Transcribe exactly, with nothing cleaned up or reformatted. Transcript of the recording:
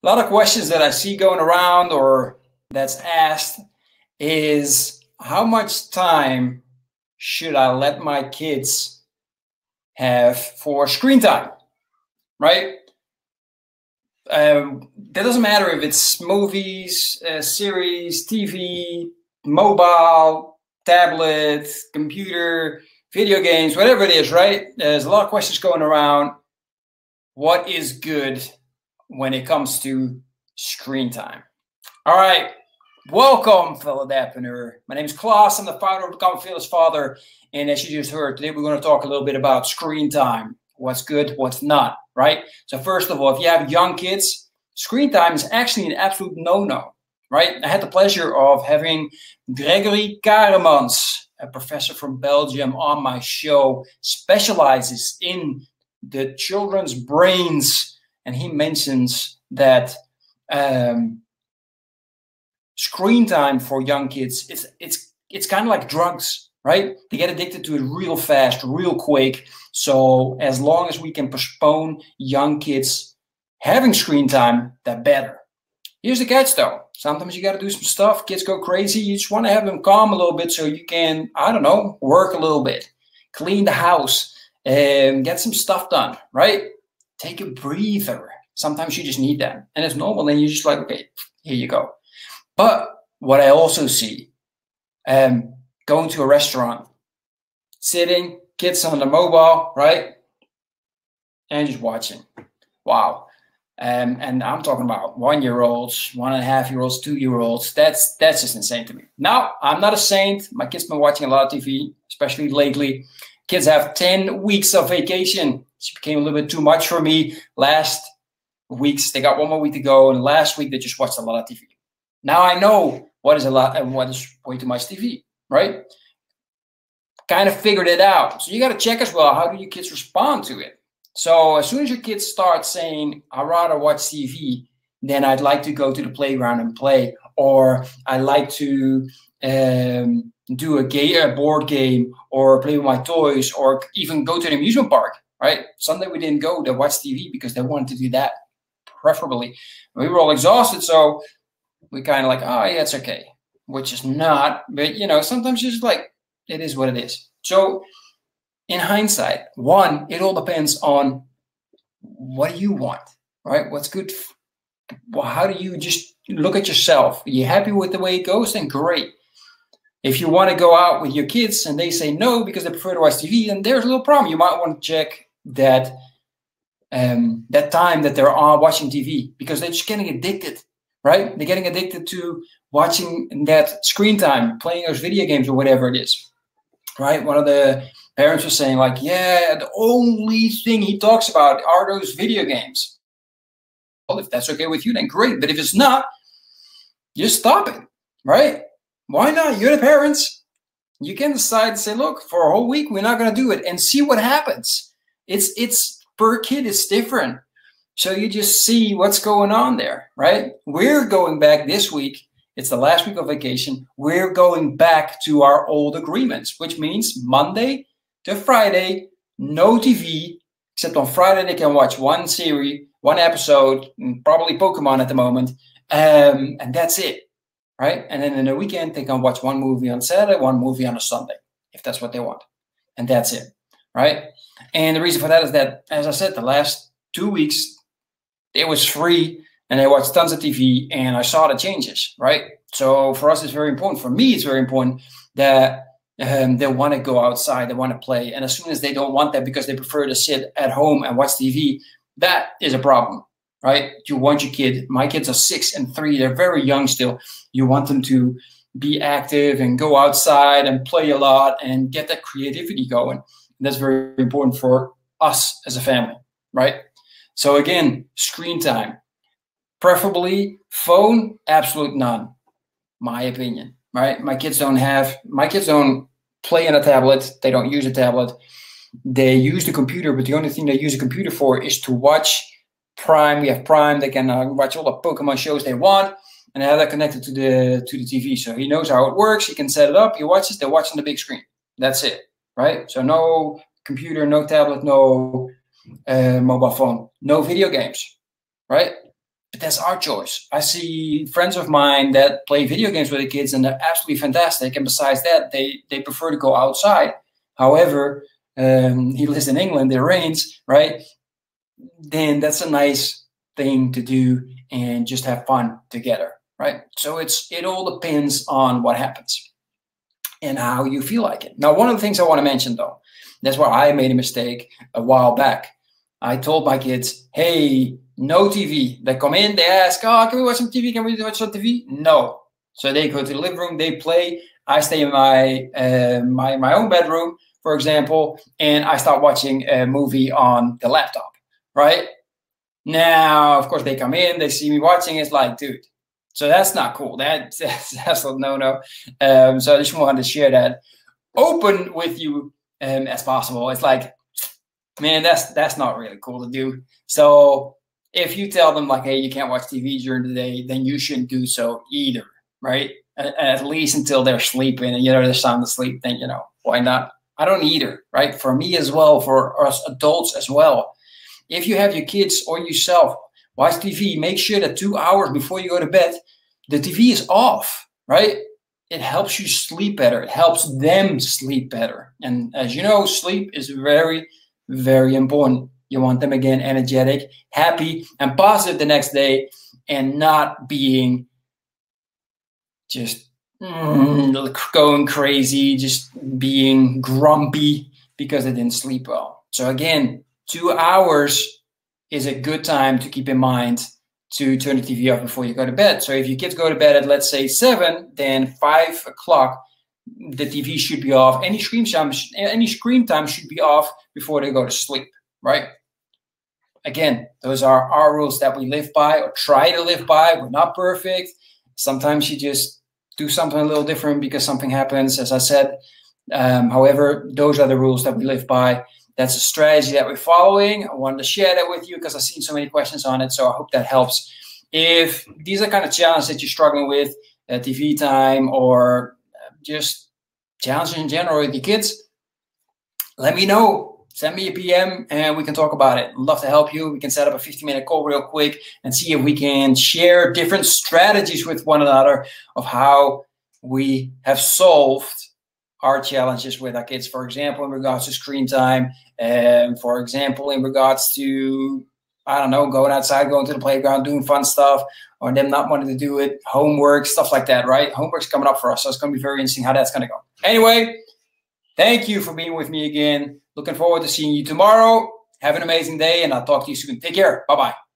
lot of questions that I see going around or that's asked is, how much time should I let my kids have for screen time, right? Um, that doesn't matter if it's movies, uh, series, T V, mobile, tablet, computer, video games, whatever it is, right? There's a lot of questions going around. What is good when it comes to screen time? All right. Welcome, fellow Adaptpreneur. My name is Klaas. I'm the founder of Become a Fearless Father. And as you just heard, today we're going to talk a little bit about screen time. What's good, what's not, right? So first of all, if you have young kids, screen time is actually an absolute no-no, right? I had the pleasure of having Gregory Karemans, a professor from Belgium, on my show, specializes in the children's brains. And he mentions that um, screen time for young kids, it's, it's, it's kind of like drugs, right? They get addicted to it real fast, real quick. So as long as we can postpone young kids having screen time, that better. Here's the catch though. Sometimes you got to do some stuff. Kids go crazy. You just want to have them calm a little bit so you can, I don't know, work a little bit, clean the house, and get some stuff done, right? Take a breather. Sometimes you just need that. And it's normal. Then you're just like, okay, here you go. But what I also see, um, going to a restaurant, sitting, kids on the mobile, right? And just watching. Wow. Um, and I'm talking about one-year-olds, one and a half year olds, two-year-olds. That's that's just insane to me. Now, I'm not a saint. My kids have been watching a lot of T V, especially lately. Kids have ten weeks of vacation. It became a little bit too much for me. Last weeks, they got one more week to go. And last week, they just watched a lot of T V. Now I know what is a lot and what is way too much T V, right? Kind of figured it out. So you got to check as well, how do your kids respond to it? So as soon as your kids start saying, I'd rather watch T V, then I'd like to go to the playground and play, or I like to um, do a, game, a board game, or play with my toys, or even go to an amusement park, right? Sunday we didn't go to watch T V because they wanted to do that, preferably. We were all exhausted, so we kind of like, oh, yeah, it's okay, which is not, but, you know, sometimes you're just like, it is what it is. So in hindsight, one, it all depends on what do you want, right? What's good? Well, how do you just look at yourself? Are you happy with the way it goes? Then great. If you want to go out with your kids and they say no because they prefer to watch T V, then there's a little problem. You might want to check that, um, that time that they're on watching T V, because they're just getting addicted. Right? They're getting addicted to watching that screen time, playing those video games or whatever it is. Right? One of the parents was saying like, yeah, the only thing he talks about are those video games. Well, if that's okay with you, then great. But if it's not, just stop it. Right? Why not? You're the parents. You can decide to say, look, for a whole week, we're not going to do it, and see what happens. It's, it's per kid, it's different. So you just see what's going on there, right? We're going back this week. It's the last week of vacation. We're going back to our old agreements, which means Monday to Friday, no T V, except on Friday they can watch one series, one episode, probably Pokemon at the moment, um, and that's it, right? And then in the weekend, they can watch one movie on Saturday, one movie on a Sunday, if that's what they want. And that's it, right? And the reason for that is that, as I said, the last two weeks, it was free and I watched tons of T V and I saw the changes, right? So for us, it's very important. For me, it's very important that um, they want to go outside, they want to play. And as soon as they don't want that because they prefer to sit at home and watch T V, that is a problem, right? You want your kid, my kids are six and three, they're very young still. You want them to be active and go outside and play a lot and get that creativity going. And that's very important for us as a family, right? So again, screen time, preferably phone, absolute none, my opinion, right? My kids don't have, my kids don't play on a tablet. They don't use a tablet. They use the computer, but the only thing they use a computer for is to watch Prime. We have Prime. They can uh, watch all the Pokemon shows they want, and they have that connected to the, to the T V. So he knows how it works. He can set it up. He watches, they watch on the big screen. That's it, right? So no computer, no tablet, no uh, mobile phone, no video games, right? but that's our choice. I see friends of mine that play video games with the kids, and they're absolutely fantastic. And besides that, they they prefer to go outside. However, um, he lives in England, it rains, right? Then that's a nice thing to do and just have fun together, right? So it's it all depends on what happens and how you feel like it. Now, one of the things I want to mention, though, that's where I made a mistake a while back. I told my kids, hey, no T V. They come in, they ask, oh, can we watch some T V? Can we watch some T V? No. So they go to the living room, they play. I stay in my, uh, my, my own bedroom, for example, and I start watching a movie on the laptop, right? Now, of course, they come in, they see me watching, it's like, dude, so that's not cool. That, that's, that's a no-no. Um, so I just wanted to share that open with you um, as possible. It's like, man, that's that's not really cool to do. So if you tell them like, hey, you can't watch T V during the day, then you shouldn't do so either, right? At, at least until they're sleeping and, you know, they're sound asleep, then, you know, why not? I don't either, right? For me as well, for us adults as well. If you have your kids or yourself watch T V, make sure that two hours before you go to bed, the T V is off, right? It helps you sleep better. It helps them sleep better. And as you know, sleep is very, very important. You want them, again, energetic, happy, and positive the next day, and not being just mm, going crazy, just being grumpy because they didn't sleep well. So again, two hours is a good time to keep in mind to turn the T V off before you go to bed. So if your kids go to bed at, let's say, seven, then five o'clock, the T V should be off. Any screen time, any screen time should be off before they go to sleep, right? Again, those are our rules that we live by or try to live by. We're not perfect. Sometimes you just do something a little different because something happens, as I said. Um, however, those are the rules that we live by. That's a strategy that we're following. I wanted to share that with you because I've seen so many questions on it. So I hope that helps. If these are kind of challenges that you're struggling with, uh, T V time or just challenges in general with your kids, let me know. Send me a P M and we can talk about it. I'd love to help you. We can set up a fifteen minute call real quick and see if we can share different strategies with one another of how we have solved our challenges with our kids. For example, in regards to screen time, and for example, in regards to, I don't know, going outside, going to the playground, doing fun stuff, or them not wanting to do it, homework, stuff like that, right? Homework's coming up for us, so it's going to be very interesting how that's going to go. Anyway, thank you for being with me again. Looking forward to seeing you tomorrow. Have an amazing day, and I'll talk to you soon. Take care. Bye-bye.